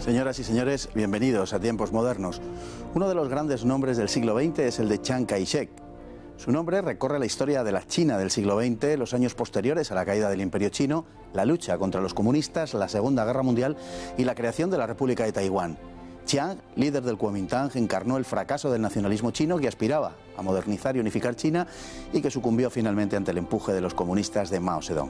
Señoras y señores, bienvenidos a Tiempos Modernos. Uno de los grandes nombres del siglo XX es el de Chiang Kai-shek. Su nombre recorre la historia de la China del siglo XX, los años posteriores a la caída del Imperio Chino, la lucha contra los comunistas, la Segunda Guerra Mundial y la creación de la República de Taiwán. Chiang, líder del Kuomintang, encarnó el fracaso del nacionalismo chino que aspiraba a modernizar y unificar China y que sucumbió finalmente ante el empuje de los comunistas de Mao Zedong.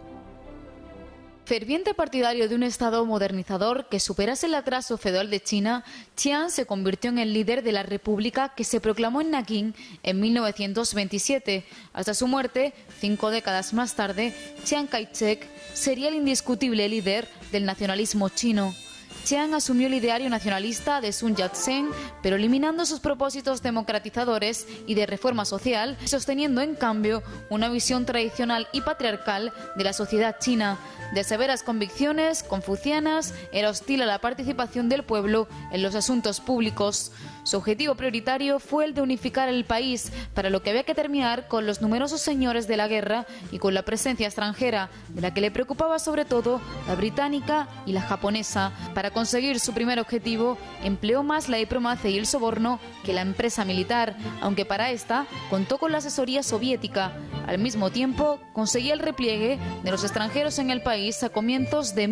Ferviente partidario de un Estado modernizador que superase el atraso feudal de China, Chiang se convirtió en el líder de la República que se proclamó en Nankín en 1927. Hasta su muerte, 5 décadas más tarde, Chiang Kai-shek sería el indiscutible líder del nacionalismo chino. Chiang asumió el ideario nacionalista de Sun Yat-sen, pero eliminando sus propósitos democratizadores y de reforma social, sosteniendo en cambio una visión tradicional y patriarcal de la sociedad china. De severas convicciones confucianas, era hostil a la participación del pueblo en los asuntos públicos. Su objetivo prioritario fue el de unificar el país, para lo que había que terminar con los numerosos señores de la guerra y con la presencia extranjera, de la que le preocupaba sobre todo la británica y la japonesa. Para conseguir su primer objetivo, empleó más la diplomacia y el soborno que la empresa militar, aunque para esta contó con la asesoría soviética. Al mismo tiempo, conseguía el repliegue de los extranjeros en el país a comienzos de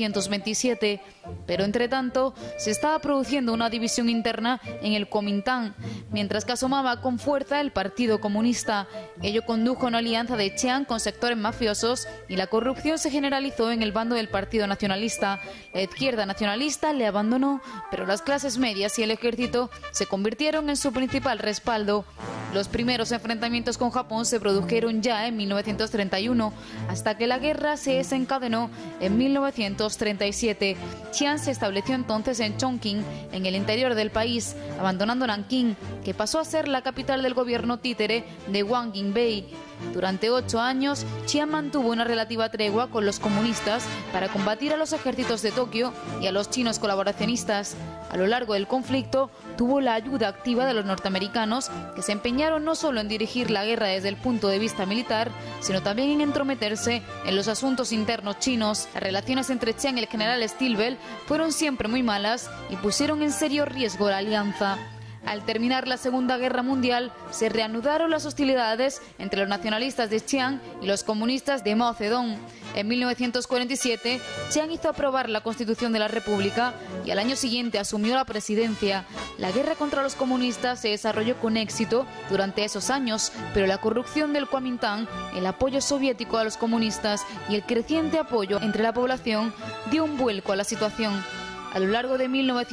1927. Pero entre tanto, se estaba produciendo una división interna en el Kuomintang, mientras que asomaba con fuerza el Partido Comunista. Ello condujo a una alianza de Chiang con sectores mafiosos y la corrupción se generalizó en el bando del Partido Nacionalista. La izquierda nacionalista le abandonó, pero las clases medias y el ejército se convirtieron en su principal respaldo. Los primeros enfrentamientos con Japón se produjeron ya en 1931, hasta que la guerra se desencadenó en 1937. Chiang se estableció entonces en Chongqing, en el interior del país, abandonando Nankín, que pasó a ser la capital del gobierno títere de Wang Yinbei. Durante 8 años, Chiang mantuvo una relativa tregua con los comunistas para combatir a los ejércitos de Tokio y a los chinos colaboracionistas. A lo largo del conflicto, tuvo la ayuda activa de los norteamericanos, que se empeñaron no solo en dirigir la guerra desde el punto de vista militar, sino también en entrometerse en los asuntos internos chinos. Las relaciones entre Chiang y el general Stilwell fueron siempre muy malas y pusieron en serio riesgo la alianza. Al terminar la Segunda Guerra Mundial, se reanudaron las hostilidades entre los nacionalistas de Chiang y los comunistas de Mao Zedong. En 1947, Chiang hizo aprobar la Constitución de la República y al año siguiente asumió la presidencia. La guerra contra los comunistas se desarrolló con éxito durante esos años, pero la corrupción del Kuomintang, el apoyo soviético a los comunistas y el creciente apoyo entre la población dio un vuelco a la situación. A lo largo de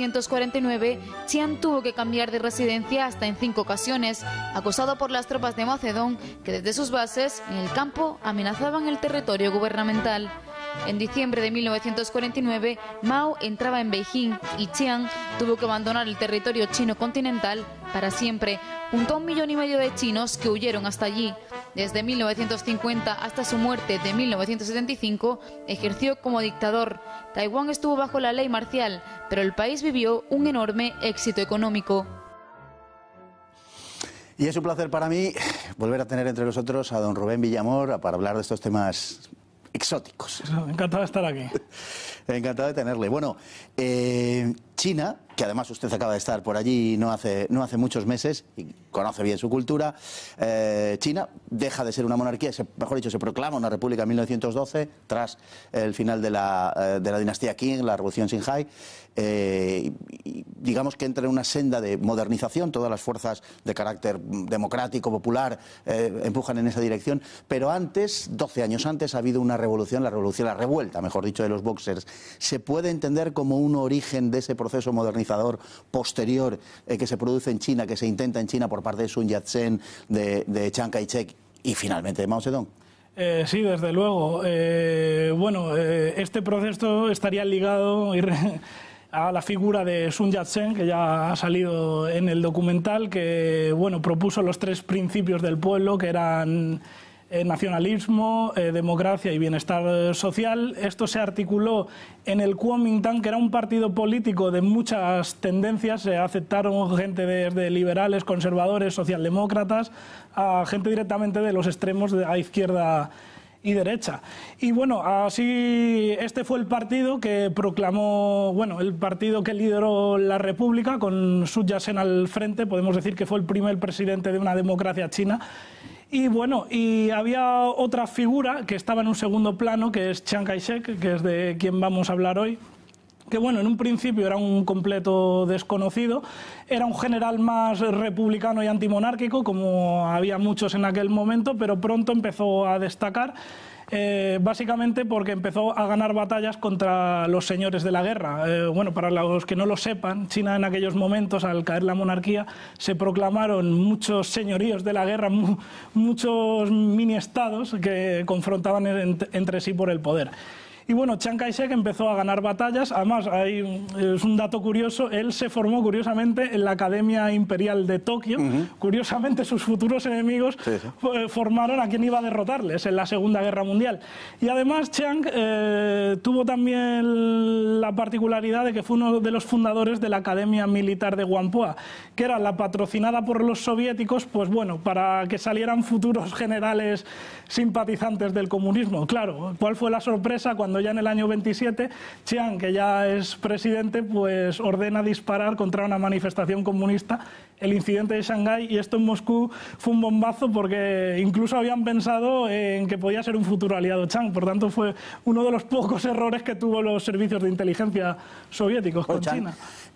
1949, Chiang tuvo que cambiar de residencia hasta en 5 ocasiones, acosado por las tropas de Mao Zedong, que desde sus bases en el campo amenazaban el territorio gubernamental. En diciembre de 1949, Mao entraba en Beijing y Chiang tuvo que abandonar el territorio chino continental para siempre, junto a 1,5 millones de chinos que huyeron hasta allí. Desde 1950 hasta su muerte de 1975, ejerció como dictador. Taiwán estuvo bajo la ley marcial, pero el país vivió un enorme éxito económico. Y es un placer para mí volver a tener entre nosotros a don Rubén Villamor para hablar de estos temas exóticos. Encantado de estar aquí. Encantado de tenerle. Bueno, China, que además usted acaba de estar por allí no hace muchos meses y conoce bien su cultura, China deja de ser una monarquía, mejor dicho, se proclama una república en 1912 tras el final de la dinastía Qing, la revolución Xinhai. Y digamos que entra en una senda de modernización, todas las fuerzas de carácter democrático, popular, empujan en esa dirección, pero antes, 12 años antes, ha habido una revolución, la revuelta, mejor dicho, de los boxers. ¿Se puede entender como un origen de ese proceso modernizador posterior que se produce en China, que se intenta en China por parte de Sun Yat-sen, de Chiang Kai-shek y finalmente de Mao Zedong? Sí, desde luego. Este proceso estaría ligado a la figura de Sun Yat-sen, que ya ha salido en el documental, que propuso los 3 principios del pueblo, que eran nacionalismo, democracia y bienestar social. Esto se articuló en el Kuomintang, que era un partido político de muchas tendencias. Se aceptaron gente desde liberales, conservadores, socialdemócratas, a gente directamente de los extremos de la izquierda derecha. Y bueno, así este fue el partido que proclamó, bueno, el partido que lideró la República con Sun Yat-sen al frente. Podemos decir que fue el primer presidente de una democracia china. Y bueno, y había otra figura que estaba en un segundo plano, que es Chiang Kai-shek, que es de quien vamos a hablar hoy, que bueno, en un principio era un completo desconocido, era un general más republicano y antimonárquico, como había muchos en aquel momento, pero pronto empezó a destacar, básicamente porque empezó a ganar batallas contra los señores de la guerra. Bueno, para los que no lo sepan, China en aquellos momentos, al caer la monarquía, se proclamaron muchos señoríos de la guerra, muchos mini-estados que confrontaban entre sí por el poder. Y bueno, Chiang Kai-shek empezó a ganar batallas. Además, es un dato curioso, él se formó curiosamente en la Academia Imperial de Tokio. Curiosamente, sus futuros enemigos formaron a quien iba a derrotarles en la Segunda Guerra Mundial. Y además, Chiang tuvo también la particularidad de que fue uno de los fundadores de la Academia Militar de Whampoa, que era la patrocinada por los soviéticos, pues bueno, para que salieran futuros generales simpatizantes del comunismo. Claro, ¿cuál fue la sorpresa cuando ya en el año 27 Chiang, que ya es presidente, pues ordena disparar contra una manifestación comunista, el incidente de Shanghái, y esto en Moscú fue un bombazo porque incluso habían pensado en que podía ser un futuro aliado Chiang. Por tanto, fue uno de los pocos errores que tuvo los servicios de inteligencia soviéticos con China.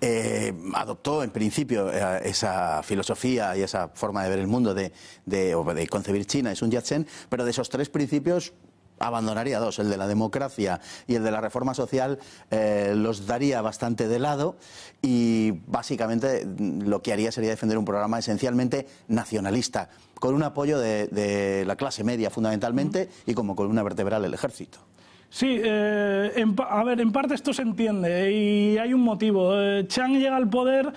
Adoptó en principio esa filosofía y esa forma de ver el mundo, de concebir China, es Sun Yat-sen, pero de esos tres principios abandonaría dos, el de la democracia y el de la reforma social, los daría bastante de lado, y básicamente lo que haría sería defender un programa esencialmente nacionalista, con un apoyo de la clase media fundamentalmente y como columna vertebral el ejército. Sí, a ver, en parte esto se entiende y hay un motivo. Chiang llega al poder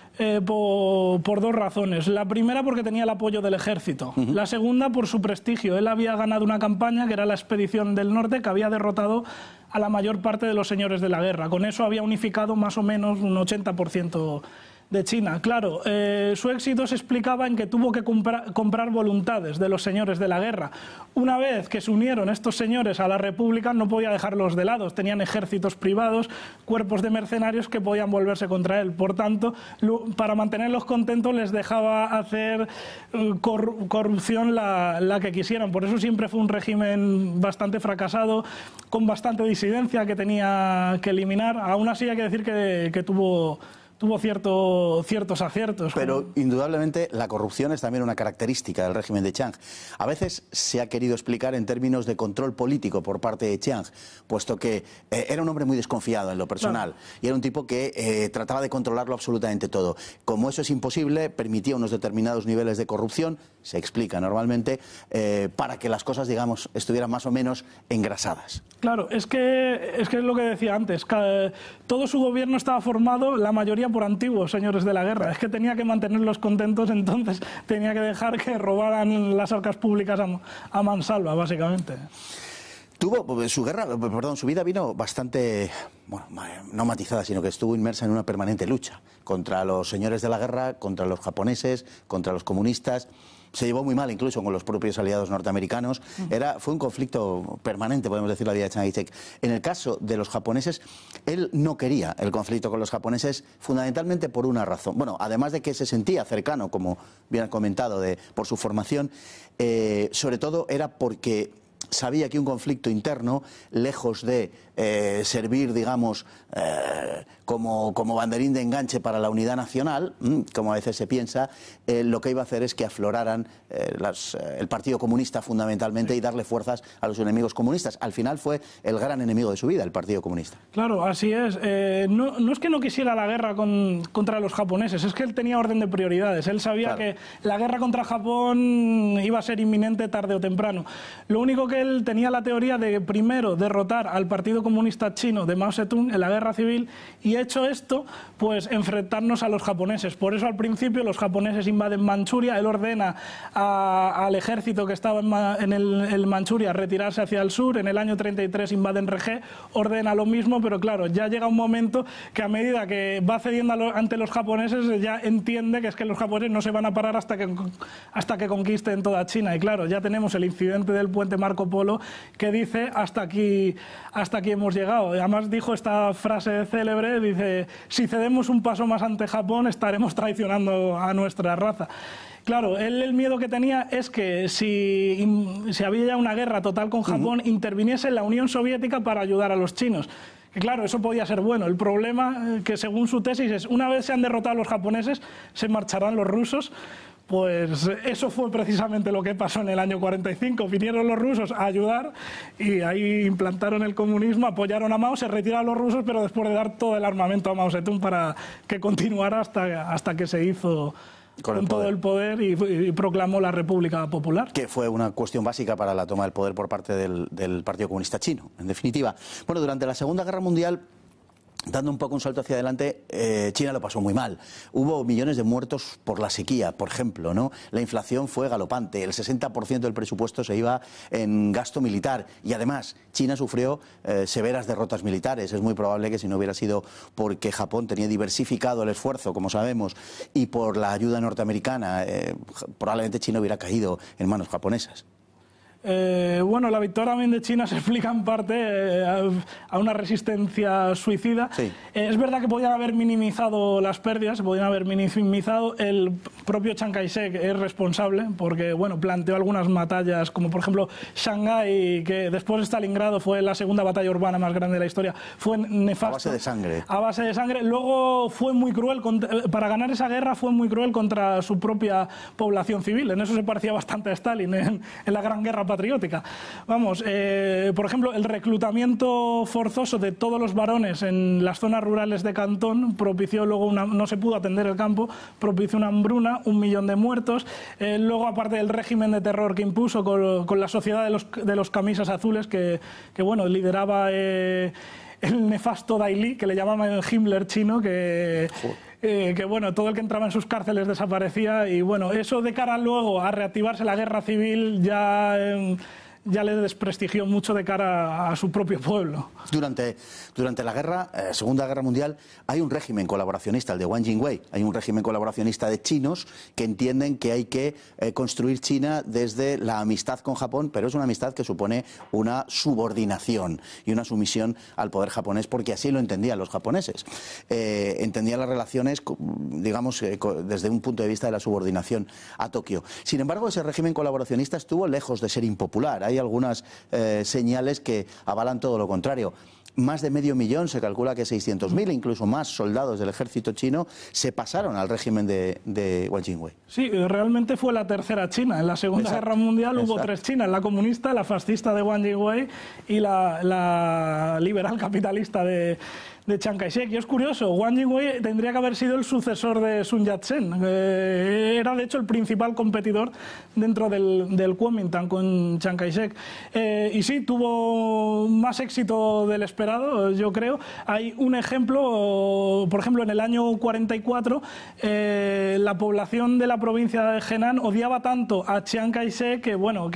por dos razones. La primera, porque tenía el apoyo del ejército. La segunda, por su prestigio. Él había ganado una campaña que era la Expedición del Norte, que había derrotado a la mayor parte de los señores de la guerra. Con eso había unificado más o menos un 80% de China. Claro, su éxito se explicaba en que tuvo que comprar voluntades de los señores de la guerra. Una vez que se unieron estos señores a la República, no podía dejarlos de lado. Tenían ejércitos privados, cuerpos de mercenarios que podían volverse contra él. Por tanto, para mantenerlos contentos les dejaba hacer corrupción la que quisieran. Por eso siempre fue un régimen bastante fracasado, con bastante disidencia que tenía que eliminar. Aún así hay que decir que tuvo ciertos aciertos. Pero indudablemente la corrupción es también una característica del régimen de Chiang. A veces se ha querido explicar en términos de control político por parte de Chiang, puesto que era un hombre muy desconfiado en lo personal, y era un tipo que trataba de controlarlo absolutamente todo. Como eso es imposible, permitía unos determinados niveles de corrupción, se explica normalmente, para que las cosas, digamos, estuvieran más o menos engrasadas. Claro, es que es lo que decía antes, todo su gobierno estaba formado, la mayoría por antiguos señores de la guerra. Es que tenía que mantenerlos contentos, entonces tenía que dejar que robaran las arcas públicas a mansalva, básicamente. Su vida vino bastante, bueno, no matizada, sino que estuvo inmersa en una permanente lucha contra los señores de la guerra, contra los japoneses, contra los comunistas. Se llevó muy mal incluso con los propios aliados norteamericanos. Fue un conflicto permanente, podemos decir, la vida de Chiang Kai-shek. En el caso de los japoneses, él no quería el conflicto con los japoneses fundamentalmente por una razón. Bueno, además de que se sentía cercano, como bien has comentado, por su formación, sobre todo era porque sabía que un conflicto interno, lejos de servir, digamos, como banderín de enganche para la unidad nacional, como a veces se piensa, lo que iba a hacer es que afloraran el Partido Comunista fundamentalmente y darle fuerzas a los enemigos comunistas. Al final fue el gran enemigo de su vida, el Partido Comunista. Claro, así es. No es que no quisiera la guerra contra los japoneses, es que él tenía orden de prioridades. Él sabía que la guerra contra Japón iba a ser inminente tarde o temprano. Lo único que él tenía la teoría de primero derrotar al Partido Comunista Chino de Mao Zedong en la guerra civil, y hecho esto, pues enfrentarnos a los japoneses. Por eso al principio los japoneses invaden Manchuria, él ordena al ejército que estaba en el Manchuria retirarse hacia el sur, en el año 33 invaden Regé, ordena lo mismo, pero claro, ya llega un momento que a medida que va cediendo ante los japoneses, ya entiende que es que los japoneses no se van a parar hasta que conquisten toda China. Y claro, ya tenemos el incidente del puente Marco Polo que dice hasta aquí hemos llegado. Además dijo esta frase célebre, dice: si cedemos un paso más ante Japón estaremos traicionando a nuestra raza. Claro, él el miedo que tenía es que si había ya una guerra total con Japón, interviniese la Unión Soviética para ayudar a los chinos. Que claro, eso podía ser bueno. El problema, que según su tesis, es una vez se han derrotado los japoneses, se marcharán los rusos. Pues eso fue precisamente lo que pasó en el año 45. Vinieron los rusos a ayudar y ahí implantaron el comunismo, apoyaron a Mao, se retiraron los rusos, pero después de dar todo el armamento a Mao Zedong para que continuara hasta que se hizo con todo el poder y proclamó la República Popular. Que fue una cuestión básica para la toma del poder por parte del Partido Comunista Chino, en definitiva. Bueno, durante la Segunda Guerra Mundial, dando un poco un salto hacia adelante, China lo pasó muy mal. Hubo millones de muertos por la sequía, por ejemplo, ¿no? La inflación fue galopante, el 60% del presupuesto se iba en gasto militar y además China sufrió severas derrotas militares. Es muy probable que si no hubiera sido porque Japón tenía diversificado el esfuerzo, como sabemos, y por la ayuda norteamericana, probablemente China hubiera caído en manos japonesas. Bueno, la victoria también de China se explica en parte a una resistencia suicida. Sí. Es verdad que podían haber minimizado las pérdidas, podían haber minimizado. El propio Chiang Kai-shek es responsable porque, bueno, planteó algunas batallas, como por ejemplo Shanghái, que después de Stalingrado fue la segunda batalla urbana más grande de la historia. Fue nefasto. A base de sangre. A base de sangre. Luego fue muy cruel, para ganar esa guerra fue muy cruel contra su propia población civil. En eso se parecía bastante a Stalin, en la Gran Guerra Patriótica. Vamos, por ejemplo, el reclutamiento forzoso de todos los varones en las zonas rurales de Cantón propició luego no se pudo atender el campo, propició una hambruna, 1 millón de muertos. Luego, aparte del régimen de terror que impuso con la sociedad de los camisas azules, que bueno, lideraba el nefasto Dai Li, que le llamaban el Himmler chino, que bueno, todo el que entraba en sus cárceles desaparecía, y bueno, eso de cara luego a reactivarse la guerra civil ya le desprestigió mucho de cara a su propio pueblo. Durante la Segunda Guerra Mundial hay un régimen colaboracionista, el de Wang Jingwei. Hay un régimen colaboracionista de chinos que entienden que hay que construir China desde la amistad con Japón, pero es una amistad que supone una subordinación y una sumisión al poder japonés, porque así lo entendían los japoneses. Entendían las relaciones, digamos, desde un punto de vista de la subordinación a Tokio. Sin embargo, ese régimen colaboracionista estuvo lejos de ser impopular. Hay algunas señales que avalan todo lo contrario. Más de 500.000, se calcula que 600.000, incluso más soldados del ejército chino se pasaron al régimen de Wang Jingwei. Sí, realmente fue la tercera China. En la Segunda Guerra Mundial hubo 3 Chinas: la comunista, la fascista de Wang Jingwei y la liberal capitalista de Chiang Kai-shek. Y es curioso, Wang Jingwei tendría que haber sido el sucesor de Sun Yat-sen. Era de hecho el principal competidor dentro del Kuomintang con Chiang Kai-shek. Y sí, tuvo más éxito del esperado, yo creo. Hay un ejemplo, por ejemplo, en el año 44, la población de la provincia de Henan odiaba tanto a Chiang Kai-shek que, bueno,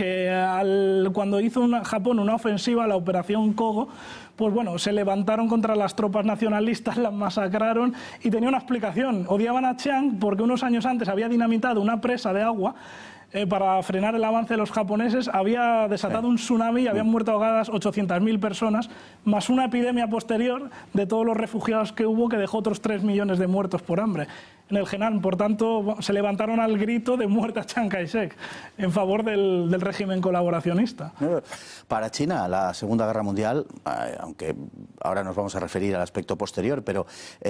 cuando hizo Japón una ofensiva, la Operación Kogo, pues bueno, se levantaron contra las tropas nacionalistas, las masacraron, y tenía una explicación. Odiaban a Chiang porque unos años antes había dinamitado una presa de agua para frenar el avance de los japoneses, había desatado un tsunami y habían muerto ahogadas 800.000 personas, más una epidemia posterior de todos los refugiados que hubo, que dejó otros 3 millones de muertos por hambre en el Henan. Por tanto, se levantaron al grito de muerte a Chiang Kai-shek en favor del régimen colaboracionista. Para China, la Segunda Guerra Mundial, aunque ahora nos vamos a referir al aspecto posterior, pero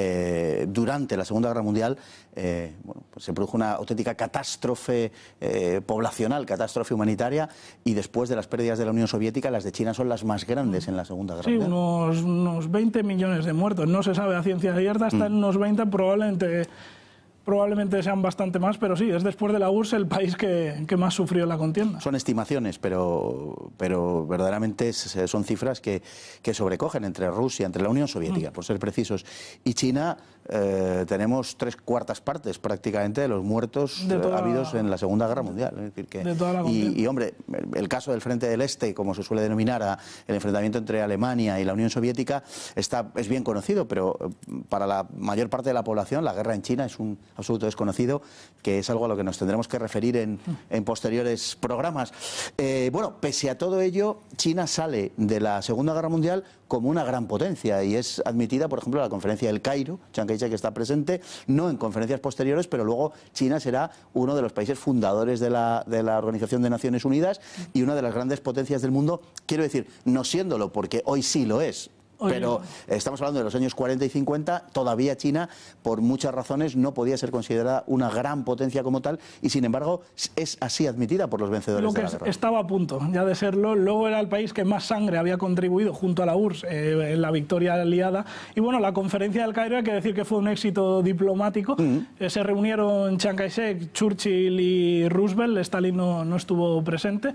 durante la Segunda Guerra Mundial bueno, pues se produjo una auténtica catástrofe poblacional, catástrofe humanitaria, y después de las pérdidas de la Unión Soviética, las de China son las más grandes en la Segunda Guerra Mundial. Unos 20 millones de muertos. No se sabe a ciencia cierta, está en unos 20, probablemente probablemente sean bastante más, pero sí, es después de la URSS el país que más sufrió la contienda. Son estimaciones, pero verdaderamente son cifras que sobrecogen entre Rusia, entre la Unión Soviética, por ser precisos, y China. Tenemos 3/4 partes prácticamente de los muertos habidos en la Segunda Guerra Mundial. Es decir, que, de toda la y hombre, el caso del Frente del Este, como se suele denominar el enfrentamiento entre Alemania y la Unión Soviética, es bien conocido, pero para la mayor parte de la población la guerra en China es un absoluto desconocido, que es algo a lo que nos tendremos que referir en posteriores programas. Bueno, pese a todo ello, China sale de la Segunda Guerra Mundial como una gran potencia y es admitida, por ejemplo, a la conferencia del Cairo. Chiang Kai-shek está presente, no en conferencias posteriores, pero luego China será uno de los países fundadores de la Organización de Naciones Unidas y una de las grandes potencias del mundo. Quiero decir, no siéndolo, porque hoy sí lo es. Pero estamos hablando de los años 40 y 50, todavía China, por muchas razones, no podía ser considerada una gran potencia como tal, y sin embargo es así admitida por los vencedores de la guerra. Estaba a punto ya de serlo. Luego era el país que más sangre había contribuido junto a la URSS en la victoria aliada. Y bueno, la conferencia del Cairo hay que decir que fue un éxito diplomático. Se reunieron Chiang Kai-shek, Churchill y Roosevelt. Stalin no estuvo presente.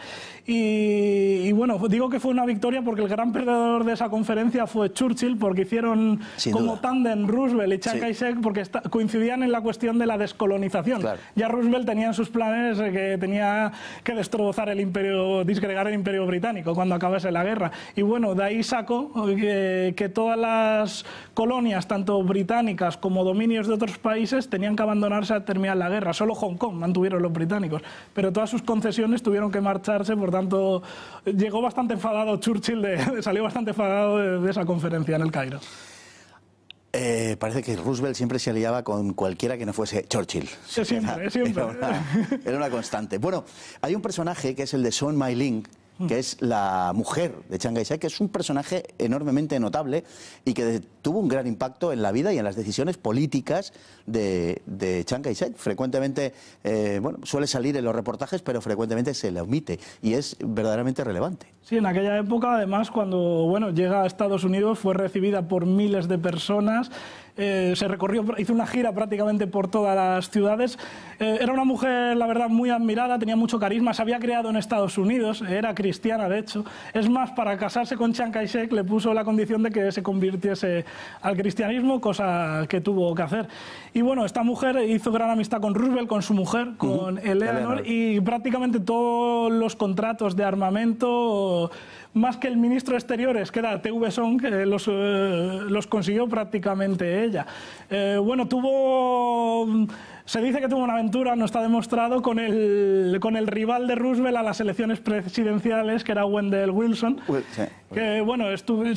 Y bueno, digo que fue una victoria porque el gran perdedor de esa conferencia fue Churchill, porque hicieron como tándem Roosevelt y Chiang Kai-shek, porque coincidían en la cuestión de la descolonización. Claro. Ya Roosevelt tenía en sus planes que tenía que destrozar el imperio, disgregar el imperio británico cuando acabase la guerra. Y bueno, de ahí sacó que todas las colonias, tanto británicas como dominios de otros países, tenían que abandonarse al terminar la guerra. Solo Hong Kong mantuvieron los británicos, pero todas sus concesiones tuvieron que marcharse. Por tanto, llegó bastante enfadado Churchill, salió bastante enfadado de esa conferencia en el Cairo. Parece que Roosevelt siempre se aliaba con cualquiera que no fuese Churchill. Siempre. Era una constante. Bueno, hay un personaje que es el de Sohn Mai-ling, que es la mujer de Chiang Kai-shek, que es un personaje enormemente notable y que tuvo un gran impacto en la vida y en las decisiones políticas de Chiang Kai-shek. Frecuentemente, bueno, suele salir en los reportajes, pero frecuentemente se le omite y es verdaderamente relevante. Sí, en aquella época, además, cuando llega a Estados Unidos, fue recibida por miles de personas. Hizo una gira prácticamente por todas las ciudades. Era una mujer, la verdad, muy admirada, tenía mucho carisma, se había criado en Estados Unidos, era cristiana, de hecho. Es más, para casarse con Chiang Kai-shek le puso la condición de que se convirtiese al cristianismo, cosa que tuvo que hacer. Y bueno, esta mujer hizo gran amistad con Roosevelt, con su mujer, con Eleanor, y prácticamente todos los contratos de armamento, más que el ministro de Exteriores, que era TV Song, los consiguió prácticamente ella. Bueno, se dice que tuvo una aventura, no está demostrado, con el rival de Roosevelt a las elecciones presidenciales, que era Wendell Wilson. Que bueno,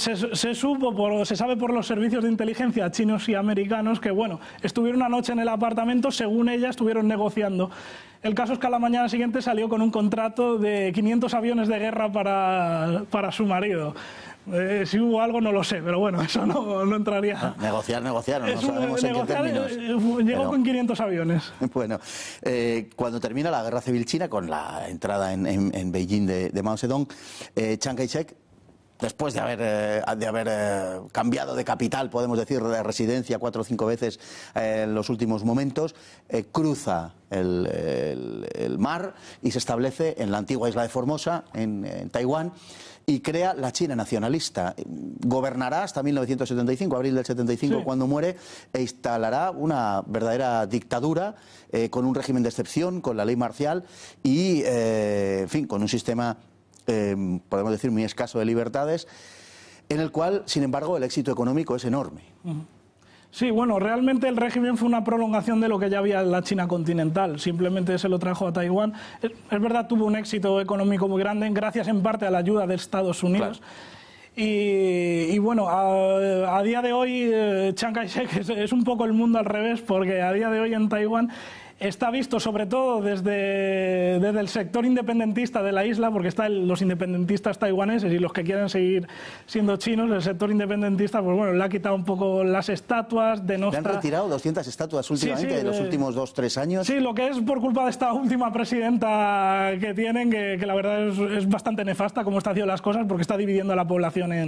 se sabe por los servicios de inteligencia chinos y americanos que bueno, estuvieron una noche en el apartamento, según ella estuvieron negociando. El caso es que a la mañana siguiente salió con un contrato de 500 aviones de guerra para su marido. Si hubo algo no lo sé, pero bueno, eso no entraría. Negociar, no sabemos en qué términos. Llegó con 500 aviones. Bueno, cuando termina la Guerra Civil China, con la entrada en Beijing de Mao Zedong, Chiang Kai-shek, después de haber cambiado de capital, podemos decir, de residencia 4 o 5 veces en los últimos momentos, cruza el mar y se establece en la antigua isla de Formosa, en Taiwán, y crea la China nacionalista. Gobernará hasta 1975, abril del 75, cuando muere, e instalará una verdadera dictadura con un régimen de excepción, con la ley marcial y, en fin, con un sistema, podemos decir, muy escaso de libertades, en el cual, sin embargo, el éxito económico es enorme. Sí, bueno, realmente el régimen fue una prolongación de lo que ya había en la China continental, simplemente se lo trajo a Taiwán. Es verdad, tuvo un éxito económico muy grande, gracias en parte a la ayuda de Estados Unidos. Claro. Y bueno, a día de hoy Chiang Kai-shek es un poco el mundo al revés, porque a día de hoy en Taiwán está visto sobre todo desde el sector independentista de la isla, porque están los independentistas taiwaneses y los que quieren seguir siendo chinos. El sector independentista, pues bueno, le ha quitado un poco las estatuas. Le han retirado 200 estatuas últimamente, de los últimos 2-3 años. Sí, lo que es por culpa de esta última presidenta que tienen, que la verdad es bastante nefasta cómo está haciendo las cosas, porque está dividiendo a la población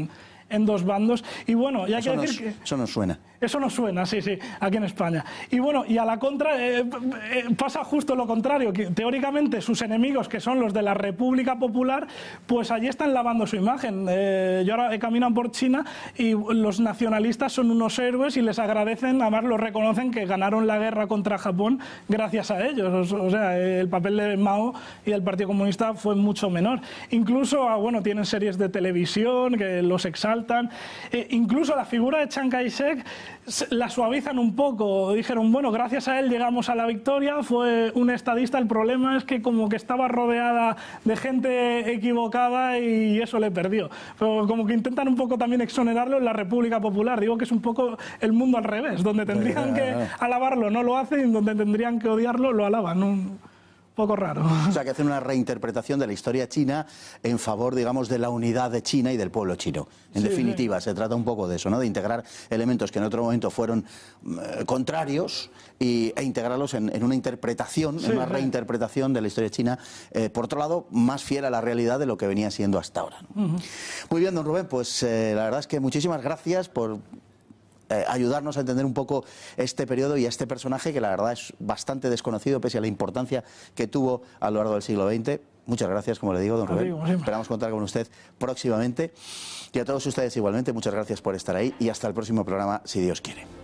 en dos bandos. Y bueno, ya hay que decir que... Eso nos suena. Eso nos suena, sí, aquí en España. Y bueno, y a la contra pasa justo lo contrario, que teóricamente sus enemigos, que son los de la República Popular, pues allí están lavando su imagen. Yo ahora caminan por China y los nacionalistas son unos héroes y les agradecen, además los reconocen que ganaron la guerra contra Japón gracias a ellos. O sea, el papel de Mao y del Partido Comunista fue mucho menor. Incluso, bueno, tienen series de televisión que los exaltan. Incluso la figura de Chiang Kai-shek la suavizan un poco. Dijeron, bueno, gracias a él llegamos a la victoria, fue un estadista. El problema es que como que estaba rodeada de gente equivocada y eso le perdió. Pero como que intentan un poco también exonerarlo en la República Popular. Digo que es un poco el mundo al revés, donde tendrían que alabarlo no lo hacen y donde tendrían que odiarlo lo alaban. Un poco raro. O sea, que hacen una reinterpretación de la historia china en favor, digamos, de la unidad de China y del pueblo chino. En definitiva, se trata un poco de eso, ¿no? De integrar elementos que en otro momento fueron contrarios e integrarlos en una interpretación, en una reinterpretación de la historia china, por otro lado, más fiel a la realidad de lo que venía siendo hasta ahora, ¿no? Muy bien, don Rubén, pues la verdad es que muchísimas gracias por ayudarnos a entender un poco este periodo y a este personaje que la verdad es bastante desconocido pese a la importancia que tuvo a lo largo del siglo XX. Muchas gracias, como le digo, don Rubén. Esperamos contar con usted próximamente. Y a todos ustedes igualmente, muchas gracias por estar ahí y hasta el próximo programa, si Dios quiere.